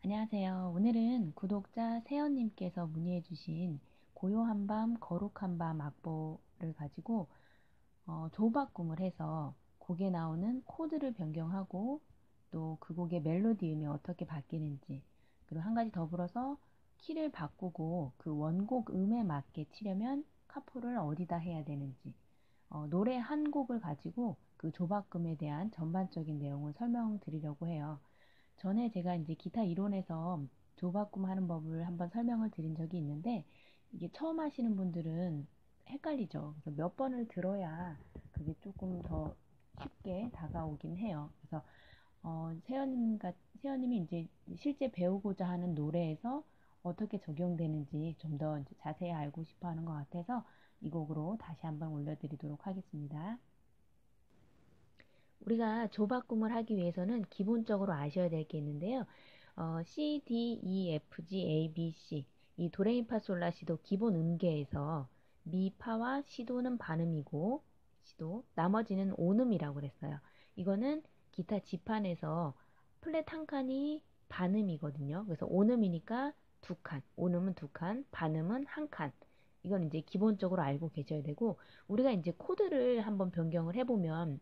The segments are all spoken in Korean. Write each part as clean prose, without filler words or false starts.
안녕하세요. 오늘은 구독자 세연님께서 문의해주신 고요한 밤, 거룩한 밤 악보를 가지고 조바꿈을 해서 곡에 나오는 코드를 변경하고 또 그 곡의 멜로디 음이 어떻게 바뀌는지, 그리고 한 가지 더불어서 키를 바꾸고 그 원곡 음에 맞게 치려면 카포를 어디다 해야 되는지, 노래 한 곡을 가지고 그 조바꿈에 대한 전반적인 내용을 설명드리려고 해요. 전에 제가 이제 기타 이론에서 조바꿈 하는 법을 한번 설명을 드린 적이 있는데, 이게 처음 하시는 분들은 헷갈리죠. 그래서 몇 번을 들어야 그게 조금 더 쉽게 다가오긴 해요. 그래서 세연님이 이제 실제 배우고자 하는 노래에서 어떻게 적용되는지 좀 더 자세히 알고 싶어 하는 것 같아서 이 곡으로 다시 한번 올려드리도록 하겠습니다. 우리가 조바꿈을 하기 위해서는 기본적으로 아셔야 될 게 있는데요. C, D, E, F, G, A, B, C 이 도레미파솔라시도 기본 음계에서 미, 파와 시도는 반음이고 시도 나머지는 온음이라고 그랬어요. 이거는 기타 지판에서 플랫 한 칸이 반음이거든요. 그래서 온음이니까 두 칸, 온음은 두 칸, 반음은 한 칸. 이건 이제 기본적으로 알고 계셔야 되고, 우리가 이제 코드를 한번 변경을 해보면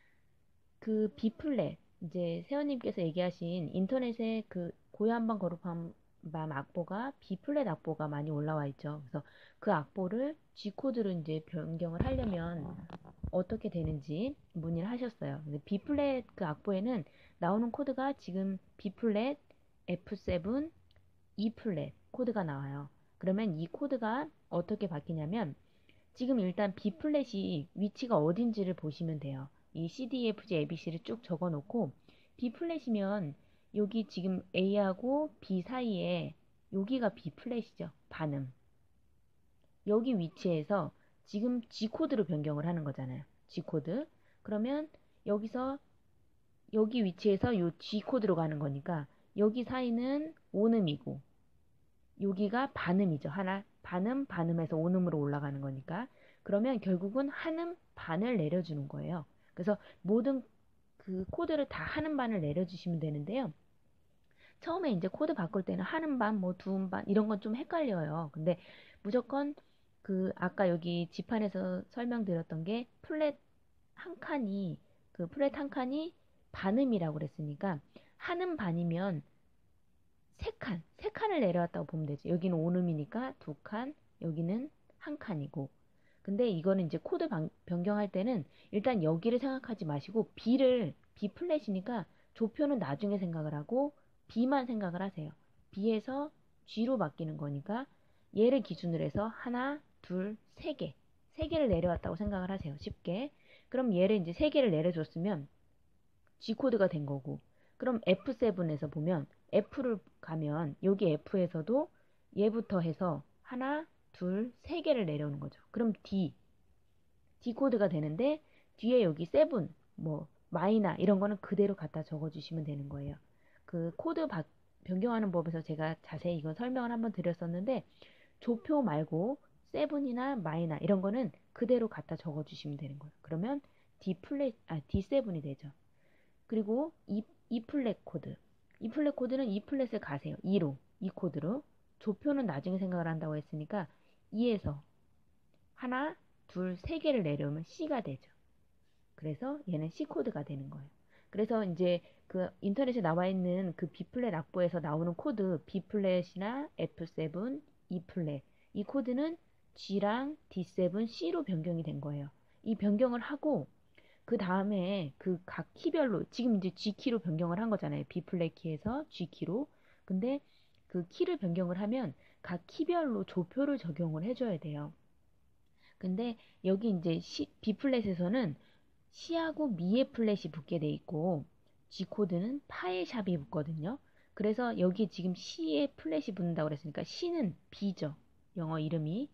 그 B플랫, 이제 세연님께서 얘기하신 인터넷에 그 고요한밤 거룩한 밤 악보가 B플랫 악보가 많이 올라와 있죠. 그래서 그 악보를 G코드로 이제 변경을 하려면 어떻게 되는지 문의를 하셨어요. 근데 B플랫 그 악보에는 나오는 코드가 지금 B플랫, F7, E플랫 코드가 나와요. 그러면 이 코드가 어떻게 바뀌냐면, 지금 일단 B플랫이 위치가 어딘지를 보시면 돼요. 이 C, D, F, G, A, B, C를 쭉 적어 놓고, B플랫이면 여기 지금 A하고 B 사이에 여기가 B플랫이죠. 반음. 여기 위치에서 지금 G코드로 변경을 하는 거잖아요. G코드. 그러면 여기서 여기 위치에서 요 G코드로 가는 거니까 여기 사이는 온음이고 여기가 반음이죠. 하나 반음 반음에서 온음으로 올라가는 거니까. 그러면 결국은 한음 반을 내려주는 거예요. 그래서 모든 그 코드를 다 한음 반을 내려주시면 되는데요. 처음에 이제 코드 바꿀 때는 한음 반, 뭐 두음 반 이런 건 좀 헷갈려요. 근데 무조건 그 아까 여기 지판에서 설명드렸던 게 플랫 한 칸이 그 플랫 한 칸이 반음이라고 그랬으니까 한음 반이면 세 칸을 내려왔다고 보면 되죠. 여기는 온음이니까 두 칸, 여기는 한 칸이고. 근데 이거는 이제 코드 변경할 때는 일단 여기를 생각하지 마시고 B 플랫이니까 조표는 나중에 생각을 하고 B만 생각을 하세요. B에서 G로 바뀌는 거니까 얘를 기준으로 해서 하나, 둘, 세 개. 세 개를 내려왔다고 생각을 하세요. 쉽게. 그럼 얘를 이제 세 개를 내려줬으면 G코드가 된 거고, 그럼 F7에서 보면 F를 가면 여기 F에서도 얘부터 해서 하나, 둘, 세 개를 내려오는 거죠. 그럼 D코드가 되는데 뒤에 여기 7, 뭐 마이너 이런 거는 그대로 갖다 적어주시면 되는 거예요. 그 코드 변경하는 법에서 제가 자세히 이건 설명을 한번 드렸었는데, 조표 말고 7이나 마이너 이런 거는 그대로 갖다 적어주시면 되는 거예요. 그러면 D7이 되죠. 그리고 E 플랫 코드. E 플랫 코드는 E 플랫을 가세요. E 코드로. 조표는 나중에 생각을 한다고 했으니까 E에서 하나, 둘, 세 개를 내려오면 C가 되죠. 그래서 얘는 C 코드가 되는 거예요. 그래서 이제 그 인터넷에 나와 있는 그 B 플랫 악보에서 나오는 코드 B 플랫이나 F7, E 플랫 이 코드는 G랑 D7, C로 변경이 된 거예요. 이 변경을 하고 그 다음에 그 각 키별로 지금 이제 G 키로 변경을 한 거잖아요. B 플랫 키에서 G 키로. 근데 그 키를 변경을 하면 각 키별로 조표를 적용을 해줘야 돼요. 근데 여기 이제 B 플랫에서는 C하고 미의 플랫이 붙게 돼 있고 G 코드는 파의 샵이 붙거든요. 그래서 여기 지금 C의 플랫이 붙는다고 그랬으니까 C는 B죠. 영어 이름이.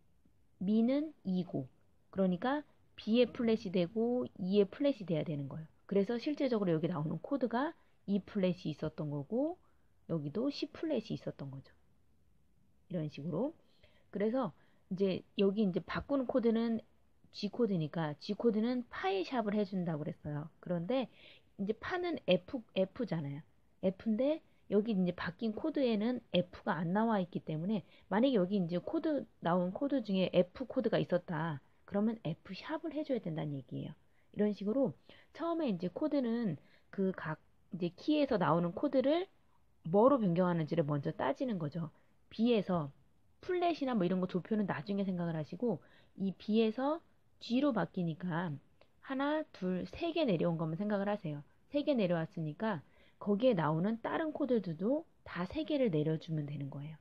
미는 E고. 그러니까 B의 플랫이 되고 E의 플랫이 돼야 되는 거예요. 그래서 실제적으로 여기 나오는 코드가 E 플랫이 있었던 거고 여기도 C 플랫이 있었던 거죠. 이런 식으로. 그래서 이제 여기 이제 바꾸는 코드는 G 코드니까 G 코드는 파이 샵을 해준다고 그랬어요. 그런데 이제 파는 F잖아요. F인데 여기 이제 바뀐 코드에는 F가 안 나와 있기 때문에 만약에 여기 이제 나온 코드 중에 F 코드가 있었다. 그러면 F 샵을 해줘야 된다는 얘기예요. 이런 식으로 처음에 이제 코드는 그 각 이제 키에서 나오는 코드를 뭐로 변경하는지를 먼저 따지는 거죠. B에서 플랫이나 뭐 이런 거 조표는 나중에 생각을 하시고 이 B에서 G로 바뀌니까 하나, 둘, 세 개 내려온 것만 생각을 하세요. 세 개 내려왔으니까 거기에 나오는 다른 코드들도 다 세 개를 내려주면 되는 거예요.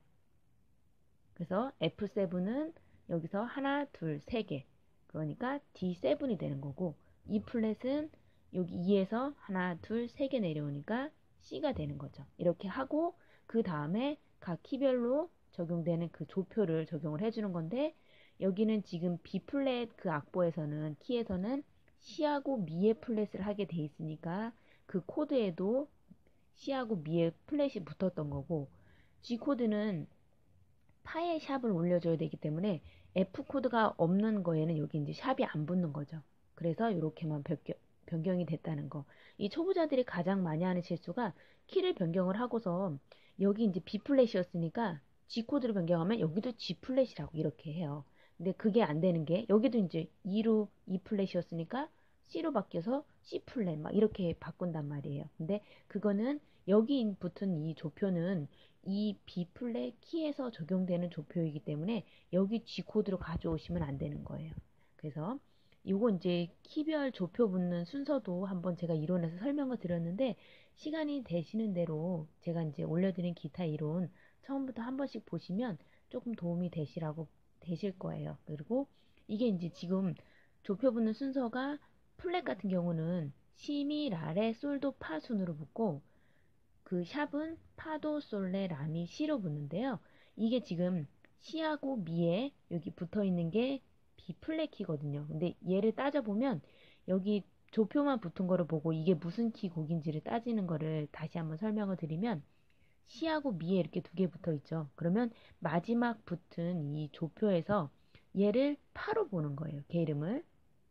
그래서 F7은 여기서 하나, 둘, 세 개. 그러니까 D7이 되는 거고 E 플랫은 여기 E에서 하나, 둘, 세 개 내려오니까 C가 되는 거죠. 이렇게 하고 그 다음에 각 키별로 적용되는 그 조표를 적용을 해주는 건데 여기는 지금 B 플랫 그 악보에서는 키에서는 C하고 미의 플랫을 하게 돼 있으니까 그 코드에도 C하고 미의 플랫이 붙었던 거고 G 코드는 파의 샵을 올려줘야 되기 때문에 F 코드가 없는 거에는 여기 이제 샵이 안 붙는 거죠. 그래서 이렇게만 변경이 됐다는 거. 이 초보자들이 가장 많이 하는 실수가 키를 변경을 하고서 여기 이제 B 플랫이었으니까 G 코드로 변경하면 여기도 G 플랫이라고 이렇게 해요. 근데 그게 안 되는 게 여기도 이제 E로 E 플랫이었으니까 C로 바뀌어서 C 플랫 막 이렇게 바꾼단 말이에요. 근데 그거는 여기 붙은 이 조표는 이 B 플랫 키에서 적용되는 조표이기 때문에 여기 G 코드로 가져오시면 안 되는 거예요. 그래서 이거 이제 키별 조표 붙는 순서도 한번 제가 이론에서 설명을 드렸는데 시간이 되시는 대로 제가 이제 올려드린 기타 이론 처음부터 한 번씩 보시면 조금 도움이 되실 거예요. 그리고 이게 이제 지금 조표 붙는 순서가 플랫 같은 경우는 시미, 라레, 솔도, 파 순으로 붙고 그 샵은 파도, 솔레, 라미, 시로 붙는데요. 이게 지금 시하고 미에 여기 붙어 있는 게 B 플랫 키거든요. 근데 얘를 따져보면 여기 조표만 붙은 거를 보고 이게 무슨 키 곡인지를 따지는 거를 다시 한번 설명을 드리면 시하고 미에 이렇게 두 개 붙어 있죠. 그러면 마지막 붙은 이 조표에서 얘를 파로 보는 거예요. 걔 이름을.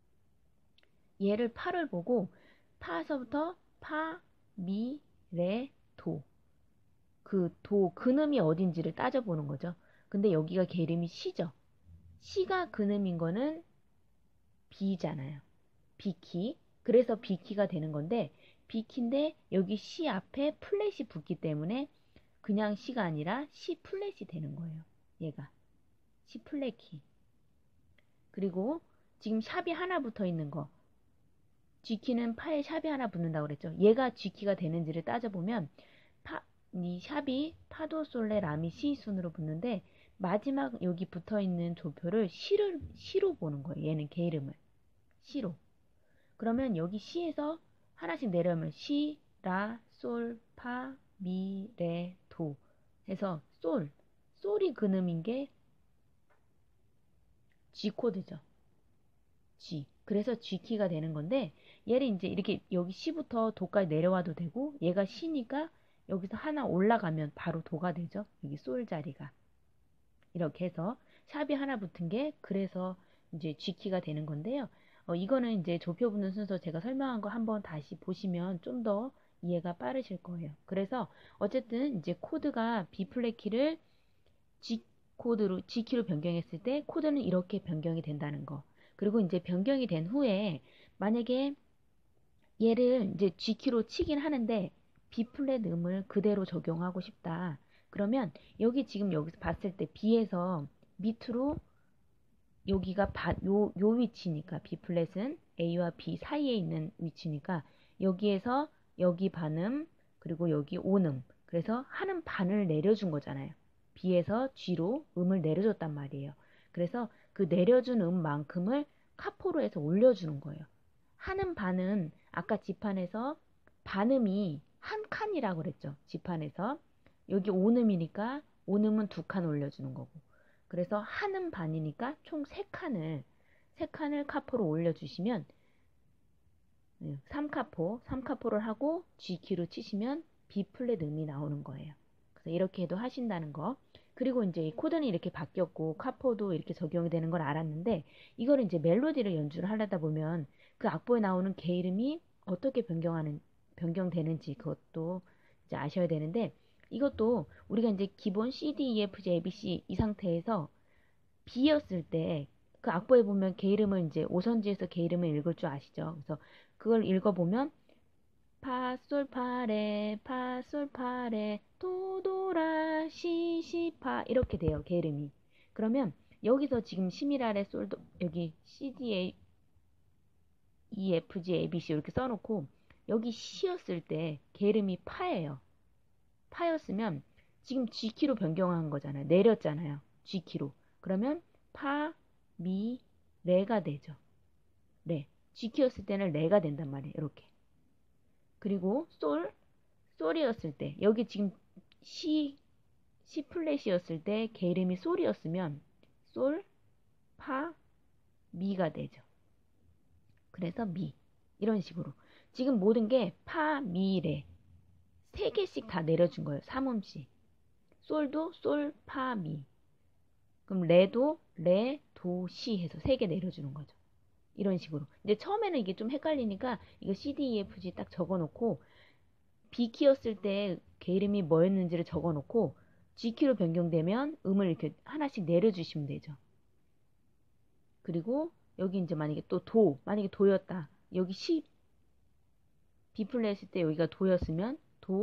얘를 파를 보고 파서부터 파, 미, 레, 도. 근음이 어딘지를 따져보는 거죠. 근데 여기가 걔 이름이 시죠. 시가 근음인 거는 B잖아요. B키. 그래서 B키가 되는 건데 B키인데 여기 C 앞에 플랫이 붙기 때문에 그냥 C가 아니라 C 플랫이 되는 거예요. 얘가. C 플랫 키. 그리고 지금 샵이 하나 붙어 있는 거. G키는 파에 샵이 하나 붙는다고 그랬죠. 얘가 G키가 되는지를 따져보면 이 샵이 파도, 솔레, 라미, 시 순으로 붙는데 마지막 여기 붙어 있는 조표를 시로 보는 거예요. 얘는 걔 이름을 시로. 그러면 여기 시에서 하나씩 내려오면 시, 라, 솔, 파, 미, 레, 도 해서 솔이 근음인 게 G 코드죠. G. 그래서 G키가 되는 건데 얘를 이제 이렇게 여기 C부터 도까지 내려와도 되고 얘가 C니까 여기서 하나 올라가면 바로 도가 되죠. 여기 솔 자리가. 이렇게 해서 샵이 하나 붙은 게 그래서 이제 G키가 되는 건데요. 이거는 이제 조표 붙는 순서 제가 설명한 거 한번 다시 보시면 좀 더 이해가 빠르실 거예요. 그래서 어쨌든 이제 코드가 B 플랫 키를 G키로 변경했을 때 코드는 이렇게 변경이 된다는 거. 그리고 이제 변경이 된 후에 만약에 얘를 이제 G키로 치긴 하는데 B 플랫 음을 그대로 적용하고 싶다. 그러면 여기 지금 여기서 봤을 때 B에서 밑으로 여기가 요 위치니까 B 플랫은 A와 B 사이에 있는 위치니까 여기에서 여기 반음 그리고 여기 온음 그래서 하는 반을 내려준 거잖아요. B에서 G로 음을 내려줬단 말이에요. 그래서 그 내려준 음만큼을 카포로 해서 올려주는 거예요. 하는 반은 아까 지판에서 반음이 한 칸이라고 그랬죠. 지판에서 여기 온음이니까 온음은 두 칸 올려주는 거고 그래서 하는 반이니까 총 세 칸을 카포로 올려주시면 3카포를 하고 G키로 치시면 B 플랫 음이 나오는 거예요. 그래서 이렇게 해도 하신다는 거. 그리고 이제 이 코드는 이렇게 바뀌었고 카포도 이렇게 적용이 되는 걸 알았는데 이거를 이제 멜로디를 연주를 하려다 보면 그 악보에 나오는 개 이름이 어떻게 변경되는지 그것도 이제 아셔야 되는데 이것도 우리가 이제 기본 C, D, E, F, G, A, B, C 이 상태에서 B였을 때 그 악보에 보면 게으름을 이제 오선지에서 게으름을 읽을 줄 아시죠? 그래서 그걸 읽어보면 파솔파레 파솔파레 도도라 시시파 이렇게 돼요. 게으름이. 그러면 여기서 지금 시미라레 솔도 여기 C, D, A, E, F, G, A, B, C 이렇게 써놓고 여기 C였을 때 게으름이 파예요. 파였으면 지금 G키로 변경한 거잖아요. 내렸잖아요. G키로. 그러면 파, 미, 레가 되죠. 레. G키였을 때는 레가 된단 말이에요. 이렇게. 그리고 솔이었을 때 여기 지금 C 플랫이었을 때 게으름이 솔이었으면 솔, 파, 미가 되죠. 그래서 미. 이런 식으로. 지금 모든 게 파, 미, 레. 세 개씩 다 내려준 거예요. 3음씩. 솔도 솔, 파, 미. 그럼 레도 레, 도, 시 해서 세 개 내려주는 거죠. 이런 식으로. 이제 처음에는 이게 좀 헷갈리니까 이거 C, D, E, F, G 딱 적어놓고 B키였을 때 게으름이 뭐였는지를 적어놓고 G키로 변경되면 음을 이렇게 하나씩 내려주시면 되죠. 그리고 여기 이제 만약에 또 만약에 도였다. 여기 C, B 플랫일 때 여기가 도였으면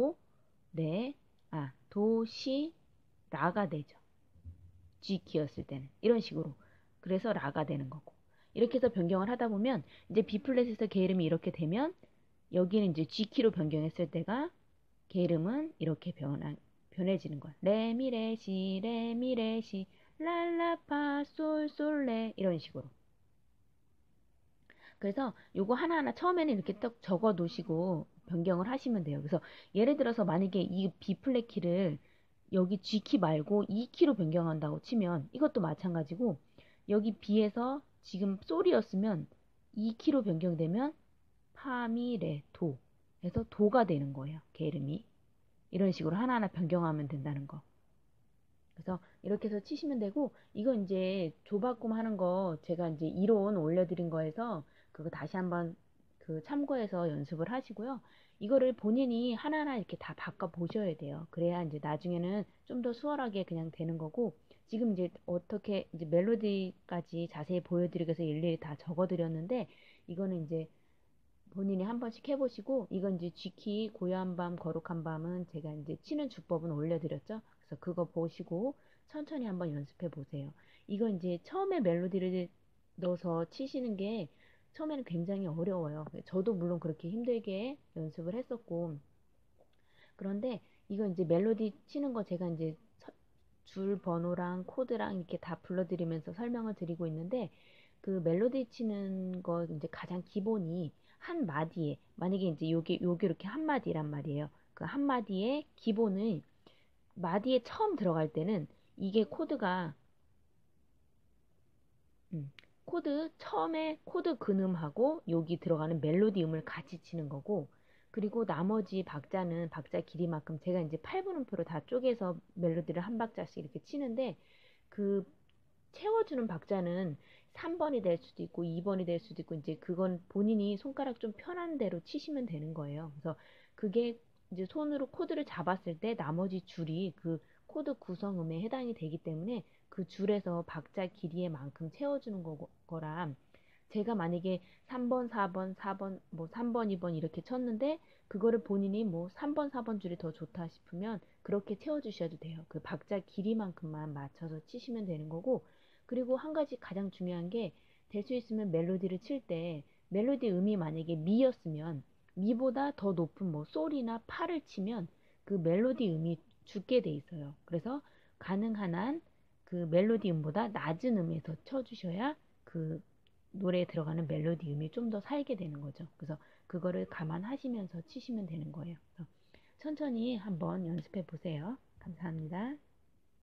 도, 시, 라가 되죠. G키였을 때는. 이런 식으로. 그래서 라가 되는 거고. 이렇게 해서 변경을 하다 보면 이제 B 플랫에서 게으름이 이렇게 되면 여기는 이제 G키로 변경했을 때가 게으름은 이렇게 변해지는 거야. 레미레시 레미레시 랄라파 솔솔레 이런 식으로. 그래서 요거 하나하나 처음에는 이렇게 딱 적어 놓으시고 변경을 하시면 돼요. 그래서 예를 들어서 만약에 이 B 플랫 키를 여기 G 키 말고 E 키로 변경한다고 치면 이것도 마찬가지고 여기 B에서 지금 솔이었으면 E 키로 변경되면 파미레 도 해서 도가 되는 거예요. 게으름이. 이런 식으로 하나하나 변경하면 된다는 거. 그래서 이렇게 해서 치시면 되고 이거 이제 조바꿈 하는 거 제가 이제 이론 올려드린 거에서 그거 다시 한번 그 참고해서 연습을 하시고요. 이거를 본인이 하나하나 이렇게 다 바꿔 보셔야 돼요. 그래야 이제 나중에는 좀 더 수월하게 그냥 되는 거고 지금 이제 어떻게 이제 멜로디까지 자세히 보여드리기 위해서 일일이 다 적어드렸는데 이거는 이제 본인이 한 번씩 해보시고 이건 이제 G키 고요한 밤 거룩한 밤은 제가 이제 치는 주법은 올려드렸죠. 그래서 그거 보시고 천천히 한번 연습해 보세요. 이거 이제 처음에 멜로디를 넣어서 치시는 게 처음에는 굉장히 어려워요. 저도 물론 그렇게 힘들게 연습을 했었고 그런데 이거 이제 멜로디 치는 거 제가 이제 줄 번호랑 코드랑 이렇게 다 불러드리면서 설명을 드리고 있는데 그 멜로디 치는 거 이제 가장 기본이 한 마디에 만약에 이제 요게 이렇게 한 마디란 말이에요. 그 한 마디에 기본을 마디에 처음 들어갈 때는 이게 코드가 코드 처음에 코드 근음하고 여기 들어가는 멜로디 음을 같이 치는 거고 그리고 나머지 박자는 박자 길이만큼 제가 이제 8분음표로 다 쪼개서 멜로디를 한 박자씩 이렇게 치는데 그 채워주는 박자는 3번이 될 수도 있고 2번이 될 수도 있고 이제 그건 본인이 손가락 좀 편한 대로 치시면 되는 거예요. 그래서 그게 이제 손으로 코드를 잡았을 때 나머지 줄이 그 코드 구성음에 해당이 되기 때문에 그 줄에서 박자 길이에 만큼 채워주는 거라 제가 만약에 3번, 4번, 4번, 뭐 3번, 2번 이렇게 쳤는데 그거를 본인이 뭐 3번, 4번 줄이 더 좋다 싶으면 그렇게 채워주셔도 돼요. 그 박자 길이만큼만 맞춰서 치시면 되는 거고 그리고 한 가지 가장 중요한 게 될 수 있으면 멜로디를 칠 때 멜로디 음이 만약에 미였으면 미보다 더 높은 뭐 솔이나 파를 치면 그 멜로디 음이 죽게 돼 있어요. 그래서 가능한 한 그 멜로디 음보다 낮은 음에서 쳐주셔야 그 노래에 들어가는 멜로디 음이 좀 더 살게 되는 거죠. 그래서 그거를 감안하시면서 치시면 되는 거예요. 그래서 천천히 한번 연습해 보세요. 감사합니다.